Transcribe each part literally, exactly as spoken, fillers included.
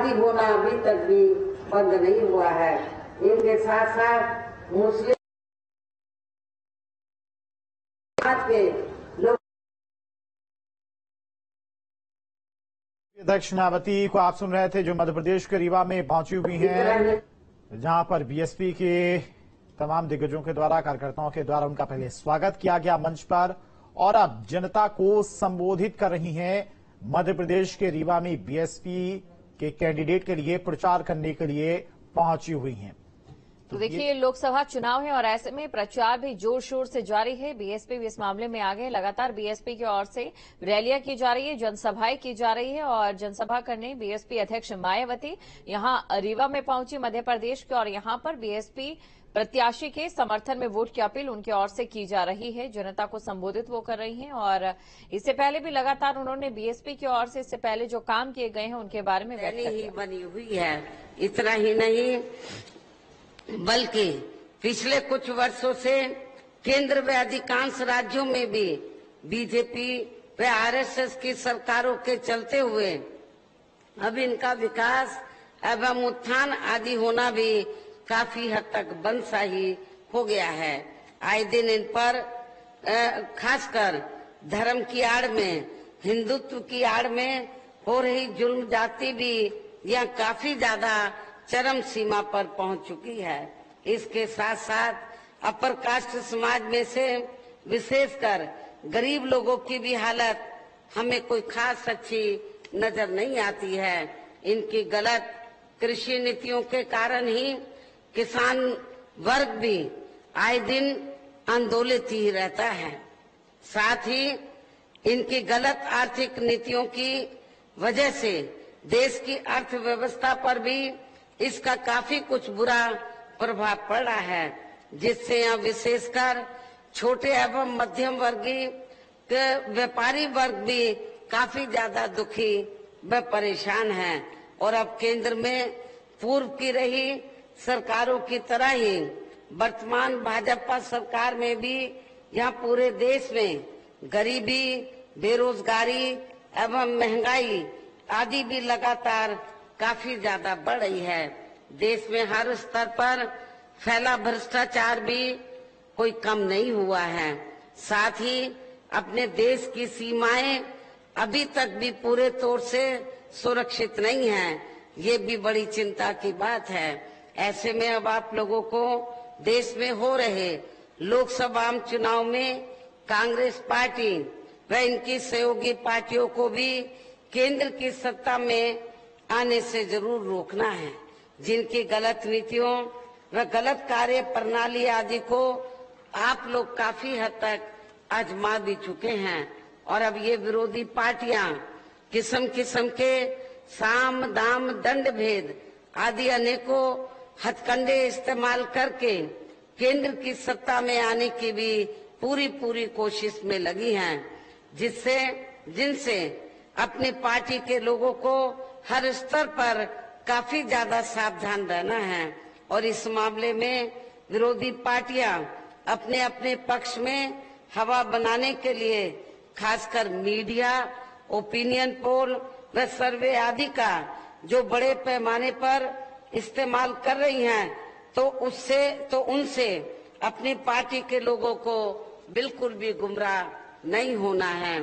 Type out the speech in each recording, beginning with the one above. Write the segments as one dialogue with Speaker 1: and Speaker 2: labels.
Speaker 1: आदि होना अभी तक भी बंद नहीं हुआ है। इनके साथ साथ मुस्लिम के लोग
Speaker 2: अध्यक्ष मायावती को आप सुन रहे थे, जो मध्य प्रदेश के रीवा में पहुंची हुई हैं, जहां पर बीएसपी के तमाम दिग्गजों के द्वारा, कार्यकर्ताओं के द्वारा उनका पहले स्वागत किया गया मंच पर और अब जनता को संबोधित कर रही हैं। मध्य प्रदेश के रीवा में बीएसपी के कैंडिडेट के लिए प्रचार करने के लिए पहुंची हुई हैं।
Speaker 3: तो देखिए, लोकसभा चुनाव है और ऐसे में प्रचार भी जोर शोर से जारी है। बीएसपी भी इस मामले में आगे, लगातार बीएसपी की ओर से रैलियां की जा रही है, जनसभाएं की जा रही है और जनसभा करने बीएसपी अध्यक्ष मायावती यहां रीवा में पहुंची मध्य प्रदेश के, और यहां पर बीएसपी प्रत्याशी के समर्थन में वोट की अपील उनकी ओर से की जा रही है। जनता को संबोधित वो कर रही हैं और इससे पहले भी लगातार उन्होंने बीएसपी की ओर से इससे पहले जो काम किए गए हैं उनके बारे में व्यक्त
Speaker 1: ही बनी हुई है। इतना ही नहीं, बल्कि पिछले कुछ वर्षों से केंद्र व अधिकांश राज्यों में भी बीजेपी व आरएसएस की सरकारों के चलते हुए अब इनका विकास एवं उत्थान आदि होना भी काफी हद तक बंद सा ही हो गया है। आए दिन इन पर खासकर धर्म की आड़ में, हिंदुत्व की आड़ में हो रही जुल्म जाति भी यह काफी ज्यादा चरम सीमा पर पहुंच चुकी है। इसके साथ साथ अपर कास्ट समाज में से विशेषकर गरीब लोगों की भी हालत हमें कोई खास अच्छी नजर नहीं आती है। इनकी गलत कृषि नीतियों के कारण ही किसान वर्ग भी आए दिन आंदोलित ही रहता है। साथ ही इनकी गलत आर्थिक नीतियों की वजह से देश की अर्थव्यवस्था पर भी इसका काफी कुछ बुरा प्रभाव पड़ रहा है, जिससे यहाँ विशेषकर छोटे एवं मध्यम वर्गीय व्यापारी वर्ग भी काफी ज्यादा दुखी व परेशान हैं। और अब केंद्र में पूर्व की रही सरकारों की तरह ही वर्तमान भाजपा सरकार में भी यहाँ पूरे देश में गरीबी, बेरोजगारी एवं महंगाई आदि भी लगातार काफी ज्यादा बढ़ रही है। देश में हर स्तर पर फैला भ्रष्टाचार भी कोई कम नहीं हुआ है। साथ ही अपने देश की सीमाएं अभी तक भी पूरे तौर से सुरक्षित नहीं हैं। ये भी बड़ी चिंता की बात है। ऐसे में अब आप लोगों को देश में हो रहे लोकसभा चुनाव में कांग्रेस पार्टी व इनकी सहयोगी पार्टियों को भी केंद्र की सत्ता में आने से जरूर रोकना है। जिनकी गलत नीतियों व गलत कार्य प्रणाली आदि को आप लोग काफी हद तक आजमा भी चुके हैं और अब ये विरोधी पार्टियां किस्म किस्म के साम दाम दंड भेद आदि अनेकों हथकंडे इस्तेमाल करके केंद्र की सत्ता में आने की भी पूरी पूरी कोशिश में लगी हैं, जिससे जिनसे अपनी पार्टी के लोगों को हर स्तर पर काफी ज्यादा सावधान रहना है। और इस मामले में विरोधी पार्टियां अपने अपने पक्ष में हवा बनाने के लिए खासकर मीडिया, ओपिनियन पोल व सर्वे आदि का जो बड़े पैमाने पर इस्तेमाल कर रही हैं, तो उससे तो उनसे अपनी पार्टी के लोगों को बिल्कुल भी गुमराह नहीं होना है।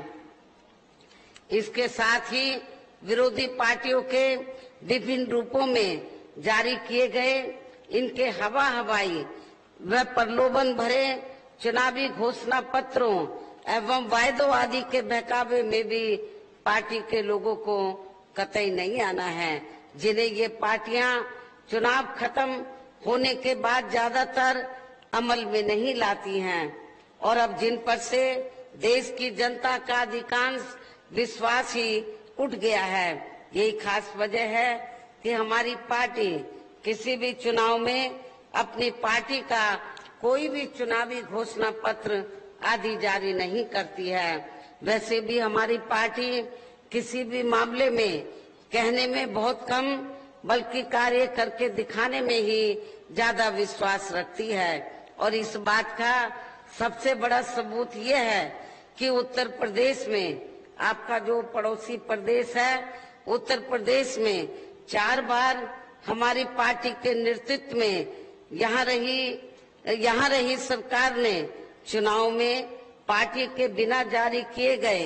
Speaker 1: इसके साथ ही विरोधी पार्टियों के विभिन्न रूपों में जारी किए गए इनके हवा हवाई व प्रलोभन भरे चुनावी घोषणा पत्रों एवं वायदों आदि के बहकावे में भी पार्टी के लोगों को कतई नहीं आना है, जिन्हें ये पार्टियां चुनाव खत्म होने के बाद ज्यादातर अमल में नहीं लाती हैं और अब जिन पर से देश की जनता का अधिकांश विश्वास ही उठ गया है। यही खास वजह है कि हमारी पार्टी किसी भी चुनाव में अपनी पार्टी का कोई भी चुनावी घोषणा पत्र आदि जारी नहीं करती है। वैसे भी हमारी पार्टी किसी भी मामले में कहने में बहुत कम बल्कि कार्य करके दिखाने में ही ज्यादा विश्वास रखती है। और इस बात का सबसे बड़ा सबूत ये है कि उत्तर प्रदेश में, आपका जो पड़ोसी प्रदेश है, उत्तर प्रदेश में चार बार हमारी पार्टी के नेतृत्व में यहाँ रही यहाँ रही सरकार ने चुनाव में पार्टी के बिना जारी किए गए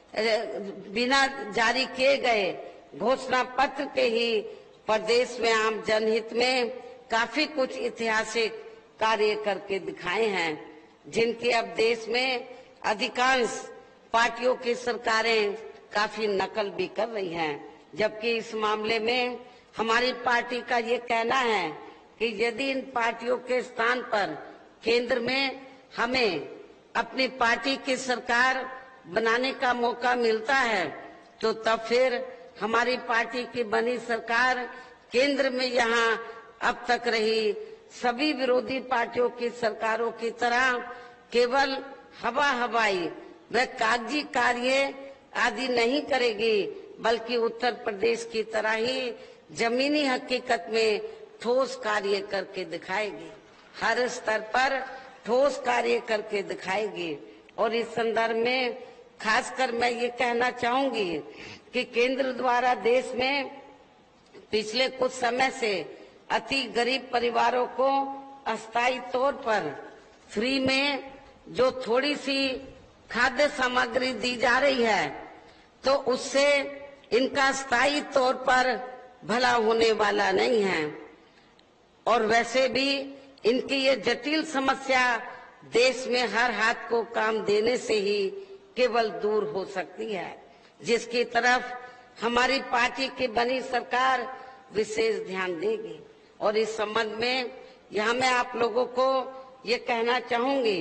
Speaker 1: बिना जारी किए गए घोषणा पत्र के ही प्रदेश में आम जनहित में काफी कुछ ऐतिहासिक कार्य करके दिखाए हैं, जिनकी अब देश में अधिकांश पार्टियों की सरकारें काफी नकल भी कर रही हैं। जबकि इस मामले में हमारी पार्टी का ये कहना है कि यदि इन पार्टियों के स्थान पर केंद्र में हमें अपनी पार्टी की सरकार बनाने का मौका मिलता है तो तब फिर हमारी पार्टी की बनी सरकार केंद्र में यहाँ अब तक रही सभी विरोधी पार्टियों की सरकारों की तरह केवल हवा हवाई व कागजी कार्य आदि नहीं करेगी, बल्कि उत्तर प्रदेश की तरह ही जमीनी हकीकत में ठोस कार्य करके दिखाएगी, हर स्तर पर ठोस कार्य करके दिखाएगी। और इस संदर्भ में खासकर मैं ये कहना चाहूंगी कि केंद्र द्वारा देश में पिछले कुछ समय से अति गरीब परिवारों को अस्थायी तौर पर फ्री में जो थोड़ी सी खाद्य सामग्री दी जा रही है, तो उससे इनका स्थायी तौर पर भला होने वाला नहीं है। और वैसे भी इनकी ये जटिल समस्या देश में हर हाथ को काम देने से ही केवल दूर हो सकती है, जिसकी तरफ हमारी पार्टी की बनी सरकार विशेष ध्यान देगी। और इस संबंध में यहाँ मैं आप लोगों को ये कहना चाहूंगी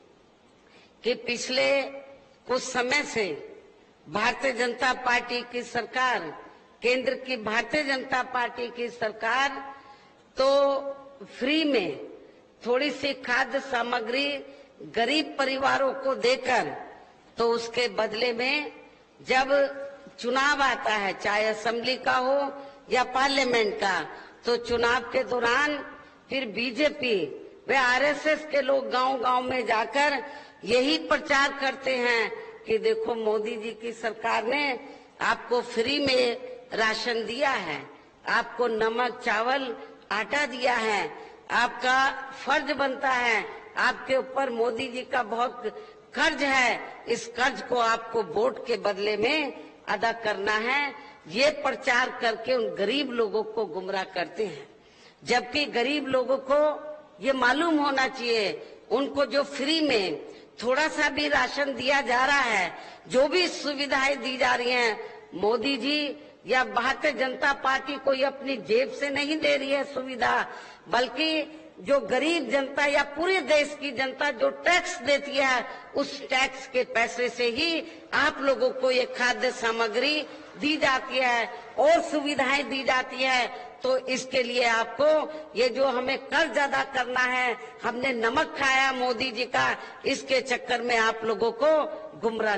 Speaker 1: कि पिछले कुछ समय से भारतीय जनता पार्टी की सरकार, केंद्र की भारतीय जनता पार्टी की सरकार तो फ्री में थोड़ी सी खाद्य सामग्री गरीब परिवारों को देकर, तो उसके बदले में जब चुनाव आता है, चाहे असेंबली का हो या पार्लियामेंट का, तो चुनाव के दौरान फिर बीजेपी वे आरएसएस के लोग गांव-गांव में जाकर यही प्रचार करते हैं कि देखो मोदी जी की सरकार ने आपको फ्री में राशन दिया है, आपको नमक चावल आटा दिया है, आपका फर्ज बनता है, आपके ऊपर मोदी जी का बहुत कर्ज है, इस कर्ज को आपको वोट के बदले में अदा करना है। ये प्रचार करके उन गरीब लोगों को गुमराह करते हैं, जबकि गरीब लोगों को ये मालूम होना चाहिए, उनको जो फ्री में थोड़ा सा भी राशन दिया जा रहा है, जो भी सुविधाएं दी जा रही हैं, मोदी जी या भारतीय जनता पार्टी कोई अपनी जेब से नहीं दे रही है सुविधा, बल्कि जो गरीब जनता या पूरे देश की जनता जो टैक्स देती है, उस टैक्स के पैसे से ही आप लोगों को ये खाद्य सामग्री दी जाती है और सुविधाएं दी जाती है। तो इसके लिए आपको ये जो हमें कर्ज अदा करना है, हमने नमक खाया मोदी जी का, इसके चक्कर में आप लोगों को गुमराह।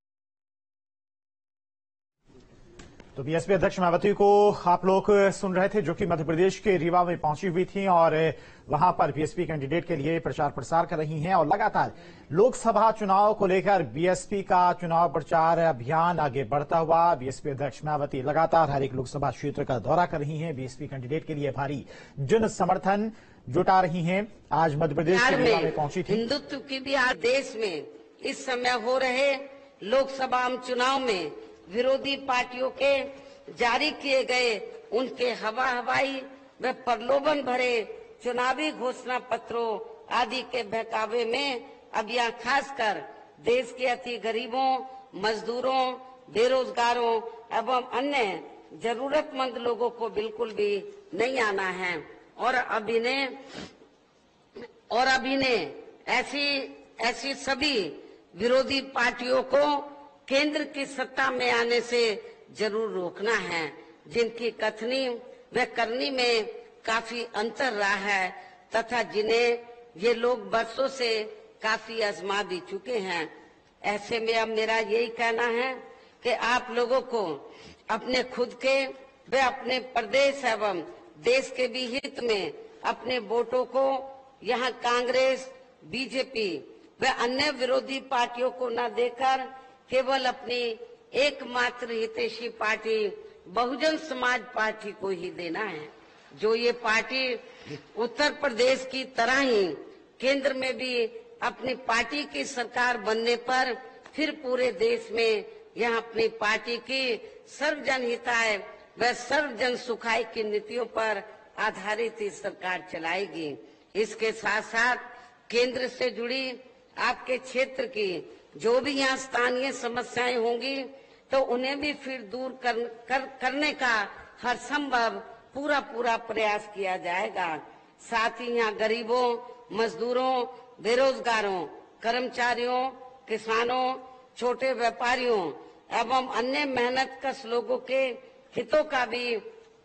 Speaker 2: तो बीएसपी अध्यक्ष मायावती को आप लोग सुन रहे थे, जो कि मध्य प्रदेश के रीवा में पहुंची हुई थी और वहां पर बीएसपी कैंडिडेट के लिए प्रचार प्रसार कर रही हैं। और लगातार लोकसभा चुनाव को लेकर बीएसपी का चुनाव प्रचार अभियान आगे बढ़ता हुआ बीएसपी अध्यक्ष मायावती लगातार हर एक लोकसभा क्षेत्र का दौरा कर रही हैं, बीएसपी कैंडिडेट के लिए भारी जन समर्थन जुटा रही हैं। आज मध्य प्रदेश के रीवा में पहुंची थी।
Speaker 1: हिंदुत्व की भी आज देश में इस समय हो रहे लोकसभा चुनाव में विरोधी पार्टियों के जारी किए गए उनके हवा हवाई व प्रलोभन भरे चुनावी घोषणा पत्रों आदि के बहकावे में अब यहाँ खासकर देश के अति गरीबों, मजदूरों, बेरोजगारों एवं अन्य जरूरतमंद लोगों को बिल्कुल भी नहीं आना है। और अब इन्हें और अब इन्हें ऐसी ऐसी सभी विरोधी पार्टियों को केंद्र की सत्ता में आने से जरूर रोकना है, जिनकी कथनी व करनी में काफी अंतर रहा है तथा जिन्हें ये लोग बरसों से काफी आजमा भी चुके हैं। ऐसे में अब मेरा यही कहना है कि आप लोगों को अपने खुद के व अपने प्रदेश एवं देश के भी हित में अपने वोटों को यहाँ कांग्रेस, बीजेपी व अन्य विरोधी पार्टियों को न देकर केवल अपनी एकमात्र हितैषी पार्टी बहुजन समाज पार्टी को ही देना है। जो ये पार्टी उत्तर प्रदेश की तरह ही केंद्र में भी अपनी पार्टी की सरकार बनने पर फिर पूरे देश में यह अपनी पार्टी की सर्वजन हिताय व सर्वजन सुखाय की नीतियों पर आधारित ही सरकार चलाएगी। इसके साथ साथ केंद्र से जुड़ी आपके क्षेत्र की जो भी यहाँ स्थानीय समस्याएं होंगी तो उन्हें भी फिर दूर कर, कर, करने का हर संभव पूरा पूरा प्रयास किया जाएगा। साथ ही यहाँ गरीबों, मजदूरों, बेरोजगारों, कर्मचारियों, किसानों, छोटे व्यापारियों एवं अन्य मेहनतकश लोगों के हितों का भी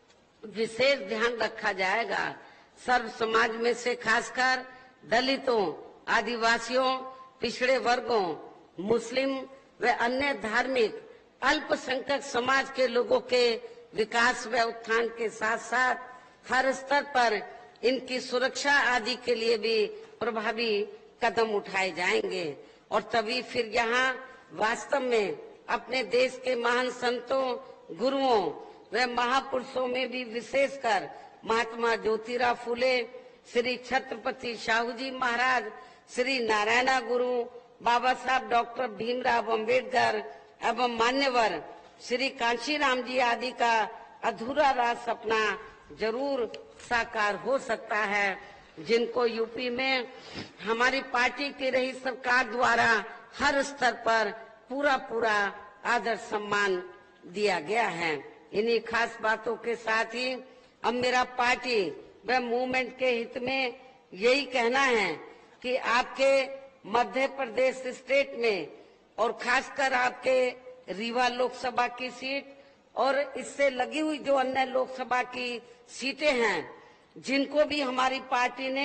Speaker 1: विशेष ध्यान रखा जाएगा। सर्व समाज में से खासकर दलितों, आदिवासियों, पिछड़े वर्गों, मुस्लिम व अन्य धार्मिक अल्पसंख्यक समाज के लोगों के विकास व उत्थान के साथ साथ हर स्तर पर इनकी सुरक्षा आदि के लिए भी प्रभावी कदम उठाए जाएंगे। और तभी फिर यहाँ वास्तव में अपने देश के महान संतों, गुरुओं व महापुरुषों में भी विशेषकर महात्मा ज्योतिराव फुले, श्री छत्रपति शाहू जी महाराज, श्री नारायणा गुरु, बाबा साहब डॉक्टर भीमराव अंबेडकर एवं मान्यवर श्री कांशीराम जी आदि का अधूरा राज सपना जरूर साकार हो सकता है, जिनको यूपी में हमारी पार्टी की रही सरकार द्वारा हर स्तर पर पूरा पूरा आदर सम्मान दिया गया है। इन्हीं खास बातों के साथ ही अब मेरा पार्टी व मूवमेंट के हित में यही कहना है कि आपके मध्य प्रदेश स्टेट में और खासकर आपके रीवा लोकसभा की सीट और इससे लगी हुई जो अन्य लोकसभा की सीटें हैं, जिनको भी हमारी पार्टी ने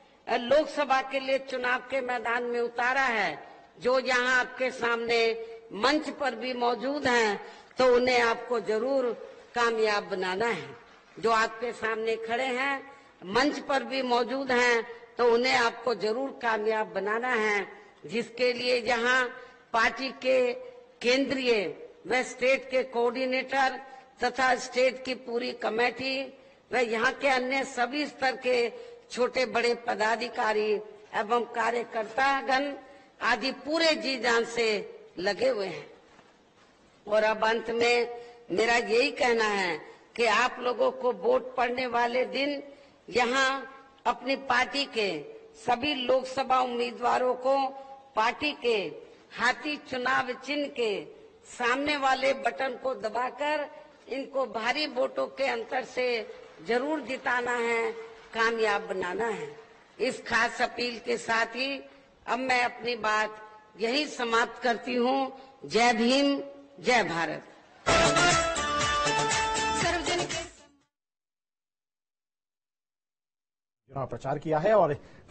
Speaker 1: लोकसभा के लिए चुनाव के मैदान में उतारा है, जो यहाँ आपके सामने मंच पर भी मौजूद हैं, तो उन्हें आपको जरूर कामयाब बनाना है। जो आपके सामने खड़े हैं, मंच पर भी मौजूद हैं, तो उन्हें आपको जरूर कामयाब बनाना है, जिसके लिए यहाँ पार्टी के केंद्रीय व स्टेट के कोऑर्डिनेटर तथा स्टेट की पूरी कमेटी व यहाँ के अन्य सभी स्तर के छोटे बड़े पदाधिकारी एवं कार्यकर्तागण आदि पूरे जी जान से लगे हुए हैं। और अब अंत में मेरा यही कहना है कि आप लोगों को वोट पड़ने वाले दिन यहाँ अपनी पार्टी के सभी लोकसभा उम्मीदवारों को पार्टी के हाथी चुनाव चिन्ह के सामने वाले बटन को दबाकर इनको भारी वोटों के अंतर से जरूर जिताना है, कामयाब बनाना है। इस खास अपील के साथ ही अब मैं अपनी बात यही समाप्त करती हूँ। जय भीम, जय भारत।
Speaker 2: चुनाव प्रचार किया है और